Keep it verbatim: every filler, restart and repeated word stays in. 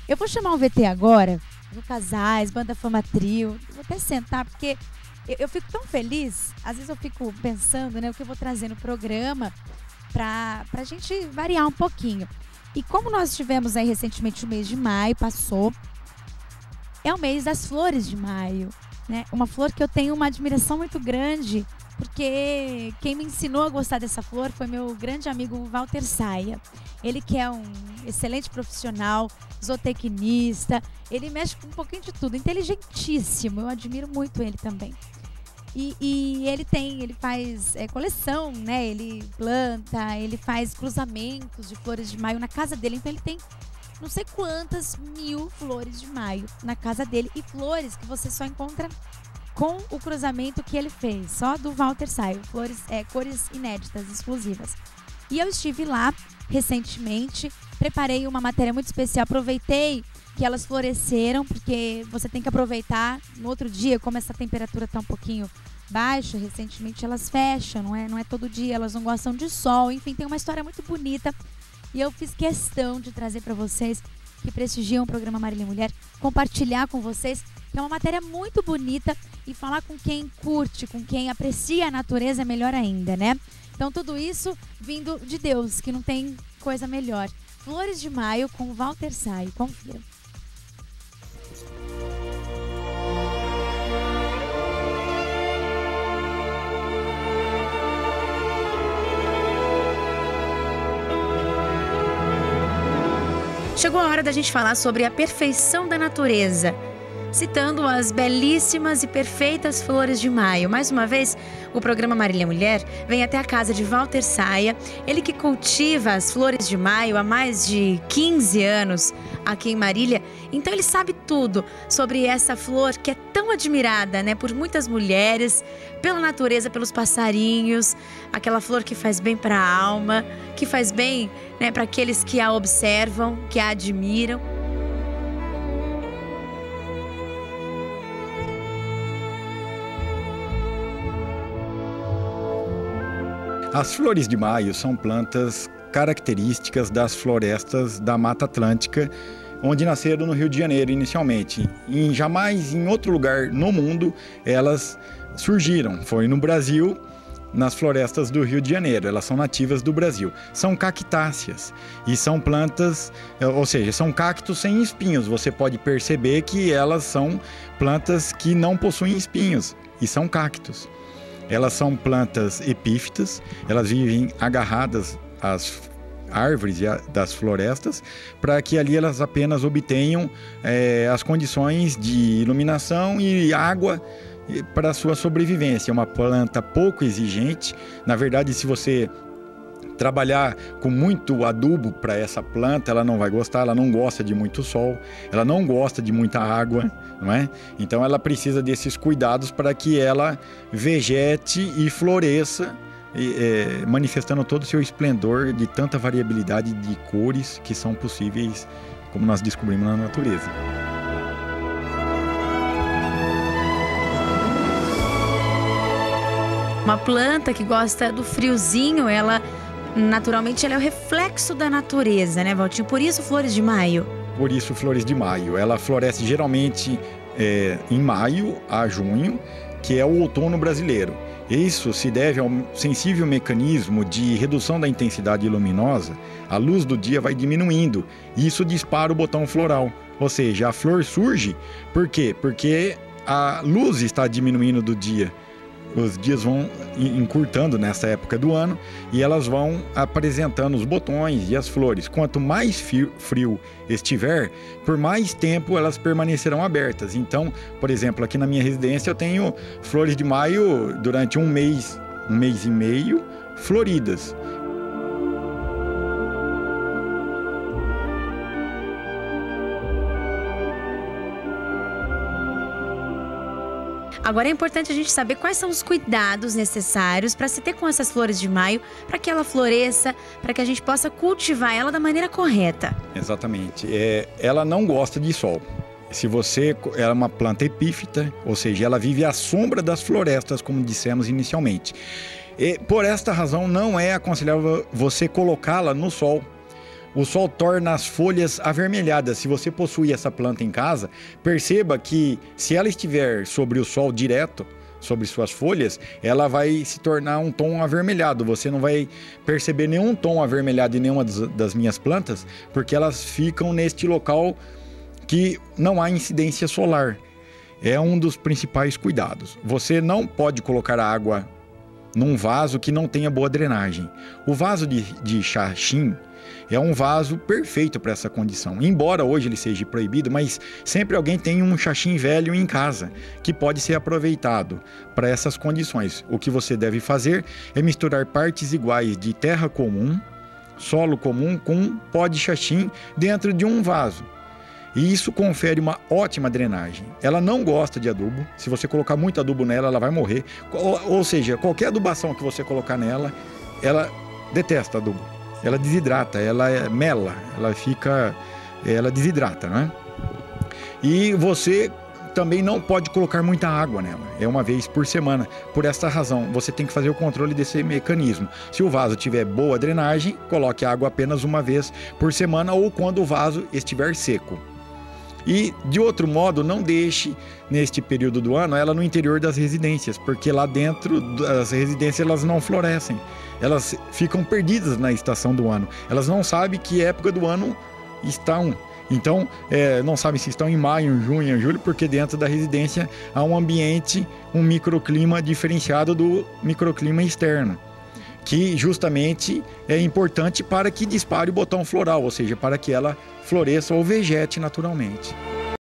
Eu vou chamar um V T agora, no Casais, Banda Fama Trio. Vou até sentar, porque eu, eu fico tão feliz. Às vezes eu fico pensando, né, o que eu vou trazer no programa pra, pra gente variar um pouquinho. E como nós tivemos aí recentemente o mês de maio, passou, é o mês das flores de maio, né? Uma flor que eu tenho uma admiração muito grande, porque quem me ensinou a gostar dessa flor foi meu grande amigo Walter Saia. Ele que é um excelente profissional, zootecnista, ele mexe com um pouquinho de tudo, inteligentíssimo, eu admiro muito ele também. E, e ele tem, ele faz é, coleção, né? Ele planta, ele faz cruzamentos de flores de maio na casa dele. Então ele tem não sei quantas mil flores de maio na casa dele. E flores que você só encontra com o cruzamento que ele fez, só do Walter Saio. Flores, é, cores inéditas, exclusivas. E eu estive lá recentemente, preparei uma matéria muito especial, aproveitei que elas floresceram, porque você tem que aproveitar no outro dia, como essa temperatura está um pouquinho baixa, recentemente elas fecham, não é, não é todo dia, elas não gostam de sol, enfim, tem uma história muito bonita e eu fiz questão de trazer para vocês que prestigiam o programa Marília Mulher, compartilhar com vocês, que é uma matéria muito bonita e falar com quem curte, com quem aprecia a natureza é melhor ainda, né? Então tudo isso vindo de Deus, que não tem coisa melhor. Flores de Maio com Walter Saio, confira. Chegou a hora da gente falar sobre a perfeição da natureza, citando as belíssimas e perfeitas flores de maio. Mais uma vez, o programa Marília Mulher vem até a casa de Walter Saia, ele que cultiva as flores de maio há mais de quinze anos aqui em Marília. Então ele sabe tudo sobre essa flor que é tão admirada, né, por muitas mulheres, pela natureza, pelos passarinhos, aquela flor que faz bem para a alma, que faz bem, né, para aqueles que a observam, que a admiram. As flores de maio são plantas características das florestas da Mata Atlântica, onde nasceram no Rio de Janeiro inicialmente. E jamais em outro lugar no mundo elas surgiram. Foi no Brasil, nas florestas do Rio de Janeiro. Elas são nativas do Brasil. São cactáceas e são plantas, ou seja, são cactos sem espinhos. Você pode perceber que elas são plantas que não possuem espinhos e são cactos. Elas são plantas epífitas, elas vivem agarradas às árvores das florestas, para que ali elas apenas obtenham é, as condições de iluminação e água para a sua sobrevivência. É uma planta pouco exigente. Na verdade, se você trabalhar com muito adubo para essa planta, ela não vai gostar, ela não gosta de muito sol, ela não gosta de muita água, não é? Então ela precisa desses cuidados para que ela vegete e floresça, é, manifestando todo o seu esplendor de tanta variabilidade de cores que são possíveis, como nós descobrimos na natureza. Uma planta que gosta do friozinho, ela naturalmente ela é o reflexo da natureza, né, Valtinho? Por isso flores de maio. Por isso flores de maio. Ela floresce geralmente é, em maio a junho, que é o outono brasileiro. Isso se deve ao sensível mecanismo de redução da intensidade luminosa. A luz do dia vai diminuindo. Isso dispara o botão floral. Ou seja, a flor surge. Por quê? Porque a luz está diminuindo do dia. Os dias vão encurtando nessa época do ano e elas vão apresentando os botões e as flores. Quanto mais frio estiver, por mais tempo elas permanecerão abertas. Então, por exemplo, aqui na minha residência eu tenho flores de maio durante um mês, um mês e meio, floridas. Agora é importante a gente saber quais são os cuidados necessários para se ter com essas flores de maio, para que ela floresça, para que a gente possa cultivar ela da maneira correta. Exatamente. É, ela não gosta de sol. Se você, ela é uma planta epífita, ou seja, ela vive à sombra das florestas, como dissemos inicialmente. E, por esta razão, não é aconselhável você colocá-la no sol, o sol torna as folhas avermelhadas. Se você possui essa planta em casa, perceba que se ela estiver sobre o sol direto, sobre suas folhas, ela vai se tornar um tom avermelhado. Você não vai perceber nenhum tom avermelhado em nenhuma das minhas plantas, porque elas ficam neste local que não há incidência solar. É um dos principais cuidados. Você não pode colocar a água num vaso que não tenha boa drenagem. O vaso de, de xaxim é um vaso perfeito para essa condição. Embora hoje ele seja proibido, mas sempre alguém tem um xaxim velho em casa que pode ser aproveitado para essas condições. O que você deve fazer é misturar partes iguais de terra comum, solo comum com pó de xaxim dentro de um vaso. E isso confere uma ótima drenagem. Ela não gosta de adubo. Se você colocar muito adubo nela, ela vai morrer. Ou, ou seja, qualquer adubação que você colocar nela, ela detesta adubo. Ela desidrata, ela é mela, ela fica, ela desidrata, né? E você também não pode colocar muita água nela, é uma vez por semana. Por essa razão, você tem que fazer o controle desse mecanismo. Se o vaso tiver boa drenagem, coloque água apenas uma vez por semana ou quando o vaso estiver seco. E, de outro modo, não deixe, neste período do ano, ela no interior das residências, porque lá dentro das residências elas não florescem. Elas ficam perdidas na estação do ano. Elas não sabem que época do ano estão. Então, é, não sabem se estão em maio, em junho, em julho, porque dentro da residência há um ambiente, um microclima diferenciado do microclima externo, que justamente é importante para que dispare o botão floral, ou seja, para que ela floresça ou vegete naturalmente.